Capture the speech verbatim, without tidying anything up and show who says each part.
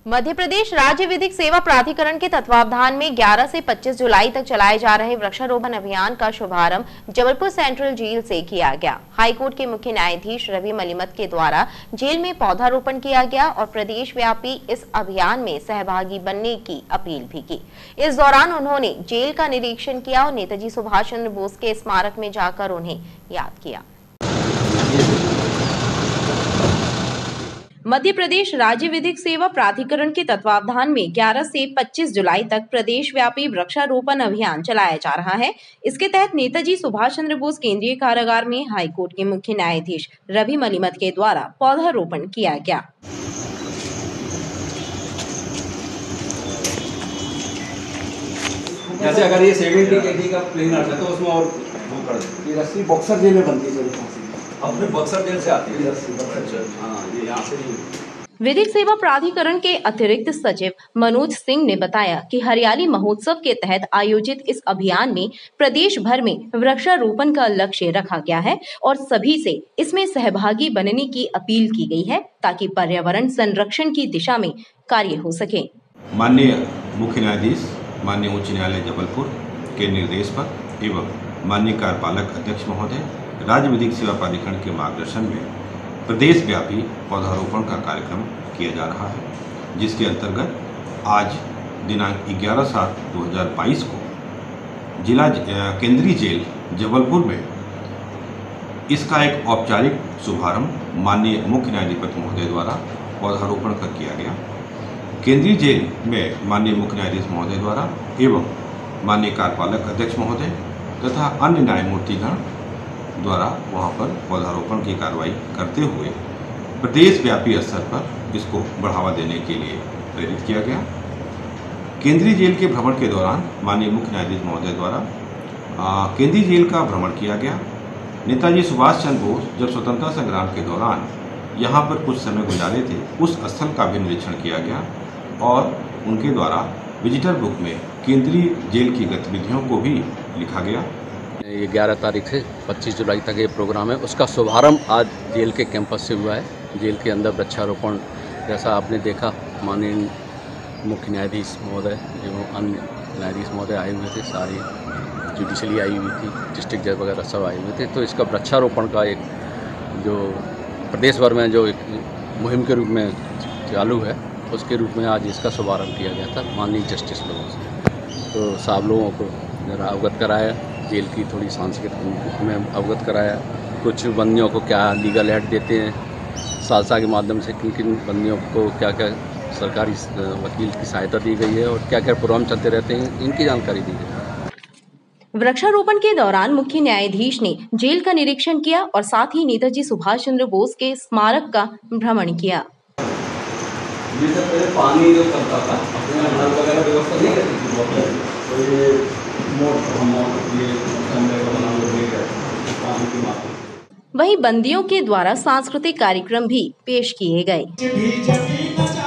Speaker 1: मध्य प्रदेश राज्य विधिक सेवा प्राधिकरण के तत्वावधान में ग्यारह से पच्चीस जुलाई तक चलाए जा रहे वृक्षारोपण अभियान का शुभारंभ जबलपुर सेंट्रल जेल से किया गया। हाईकोर्ट के मुख्य न्यायाधीश रवि मलिमत के द्वारा जेल में पौधारोपण किया गया और प्रदेश व्यापी इस अभियान में सहभागी बनने की अपील भी की। इस दौरान उन्होंने जेल का निरीक्षण किया और नेताजी सुभाष चंद्र बोस के स्मारक में जाकर उन्हें याद किया। मध्य प्रदेश राज्य विधिक सेवा प्राधिकरण के तत्वावधान में ग्यारह से पच्चीस जुलाई तक प्रदेश व्यापी वृक्षारोपण अभियान चलाया जा रहा है। इसके तहत नेताजी सुभाष चंद्र बोस केंद्रीय कारागार में हाईकोर्ट के मुख्य न्यायाधीश रवि मलिमत के द्वारा पौधारोपण किया गया।
Speaker 2: जैसे अगर ये सेवेंटी केजी का प्लेन आता है तो उसमें और वो कर देते हैं। रस्सी बॉक्सर जेल में बनती है, अपने बक्सर जेल से आती है। हाँ, ये यहाँ से नहीं।
Speaker 1: विधिक सेवा प्राधिकरण के अतिरिक्त सचिव मनोज सिंह ने बताया कि हरियाली महोत्सव के तहत आयोजित इस अभियान में प्रदेश भर में वृक्षारोपण का लक्ष्य रखा गया है और सभी से इसमें सहभागी बनने की अपील की गई है ताकि पर्यावरण संरक्षण की दिशा में कार्य हो सके।
Speaker 3: माननीय मुख्य न्यायाधीश माननीय उच्च न्यायालय जबलपुर के निर्देश पर एवं माननीय कार्यपालक अध्यक्ष महोदय राज्य विधिक सेवा प्राधिकरण के मार्गदर्शन में प्रदेश व्यापी पौधारोपण का कार्यक्रम किया जा रहा है, जिसके अंतर्गत आज दिनांक ग्यारह सात दो हज़ार बाईस को जिला केंद्रीय जेल जबलपुर में इसका एक औपचारिक शुभारंभ माननीय मुख्य न्यायाधिपति महोदय द्वारा पौधारोपण कर किया गया। केंद्रीय जेल में माननीय मुख्य न्यायाधीश महोदय द्वारा एवं माननीय कार्यपालक अध्यक्ष महोदय तथा अन्य न्यायमूर्तिगण द्वारा वहां पर पौधारोपण की कार्रवाई करते हुए प्रदेश व्यापी स्तर पर इसको बढ़ावा देने के लिए प्रेरित किया गया। केंद्रीय जेल के भ्रमण के दौरान माननीय मुख्य न्यायाधीश महोदय द्वारा केंद्रीय जेल का भ्रमण किया गया। नेताजी सुभाष चंद्र बोस जब स्वतंत्रता संग्राम के दौरान यहाँ पर कुछ समय गुजारे थे, उस स्थल का भी निरीक्षण किया गया और उनके द्वारा विजिटर बुक में केंद्रीय जेल की गतिविधियों को भी लिखा गया।
Speaker 4: ये ग्यारह तारीख से पच्चीस जुलाई तक ये प्रोग्राम है, उसका शुभारंभ आज जेल के कैंपस से हुआ है। जेल के अंदर वृक्षारोपण जैसा आपने देखा, माननीय मुख्य न्यायाधीश महोदय एवं अन्य न्यायाधीश महोदय आए हुए थे, सारी जुडिशली आई हुई थी, डिस्ट्रिक्ट जज वगैरह सब आए हुए थे। तो इसका वृक्षारोपण का एक जो प्रदेश भर में जो एक मुहिम के रूप में चालू है, उसके रूप में आज इसका शुभारंभ किया गया था माननीय जस्टिस लोगों से। तो सब लोगों को जरा अवगत कराया, जेल की थोड़ी सांस्कृतिक में अवगत कराया, कुछ बंदियों को क्या लीगल एड देते हैं, सालसा के माध्यम से किन किन बंदियों को क्या क्या सरकारी वकील की सहायता दी गई है और क्या क्या प्रोग्राम चलते रहते हैं, इनकी जानकारी दी गई।
Speaker 1: वृक्षारोपण के दौरान मुख्य न्यायाधीश ने जेल का निरीक्षण किया और साथ ही नेताजी सुभाष चंद्र बोस के स्मारक का भ्रमण किया।
Speaker 2: ये सब पहले पानी जो चलता था, अपने नल वगैरह व्यवस्था नहीं रहती थी, तो ये मोट हम ये कमरे का बना हुआ पानी की मात्रा।
Speaker 1: वहीं बंदियों के द्वारा सांस्कृतिक कार्यक्रम भी पेश किए गए।